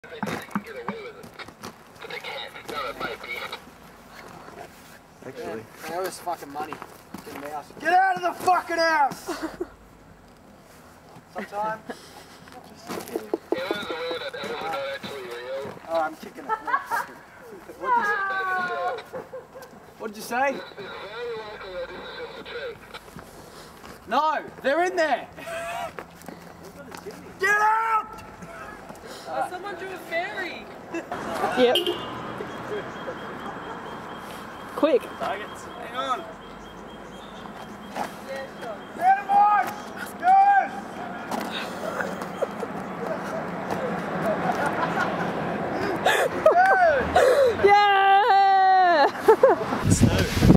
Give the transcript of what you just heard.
Actually. They owe us fucking money. Get out of the fucking house! Sometime. Oh, I'm kicking it. What did you say? No, they're in there! Get out! Someone drew a fairy! Yep. Quick. Hang on.